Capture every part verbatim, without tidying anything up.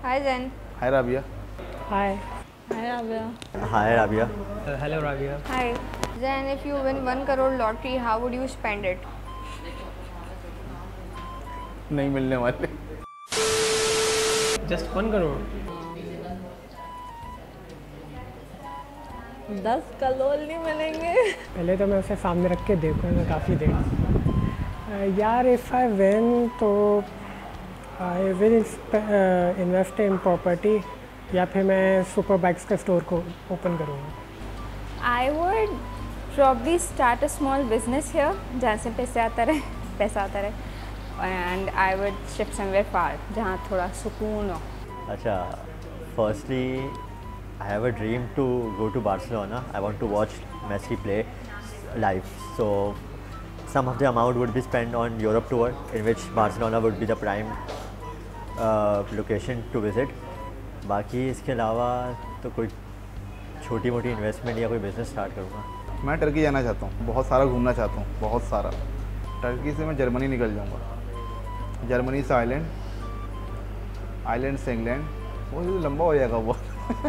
Hi Zen. Hi Rabia. Hi. Hi Rabia. Hi Rabia. Uh, hello Rabia. Hi. Zen, if you win one crore lottery, how would you spend it? नहीं मिलने वाले। Just one crore. दस करोड़ नहीं मिलेंगे। पहले तो मैं उसे सामने रख के देखूँगा काफ़ी देर। यार इफ़ आई विन तो I will invest in property या फिर मैं सुपर बाइक्स का स्टोर को ओपन करूँगा। I would probably start a small business here, जहाँ से पैसे आता रहे, पैसा आता रहे, and I would shift somewhere far, जहाँ थोड़ा सुकून हो। अच्छा, firstly I have a dream to go to Barcelona. I want to watch Messi play live. So some of the amount would be spent on Europe tour, in which Barcelona would be the prime uh, location to visit. बाकी इसके अलावा तो कोई छोटी मोटी investment या कोई business start करूँगा। मैं टर्की जाना चाहता हूँ, बहुत सारा घूमना चाहता हूँ, बहुत सारा। टर्की से मैं जर्मनी निकल जाऊँगा, जर्मनी से आइलैंड, आइलैंड से इंग्लैंड, वो लंबा हो जाएगा वो।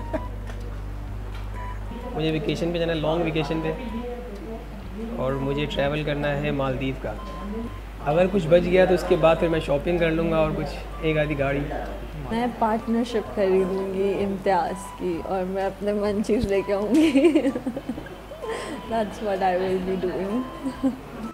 मुझे वेकेशन पे जाना है, लॉन्ग वेकेशन पे, और मुझे ट्रैवल करना है मालदीव का। अगर कुछ बच गया तो उसके बाद फिर मैं शॉपिंग कर लूँगा और कुछ एक आधी गाड़ी। मैं पार्टनरशिप खरीदूँगी इम्तियाज़ की और मैं अपने मन चीज़ लेके आऊँगी। That's what I will be doing.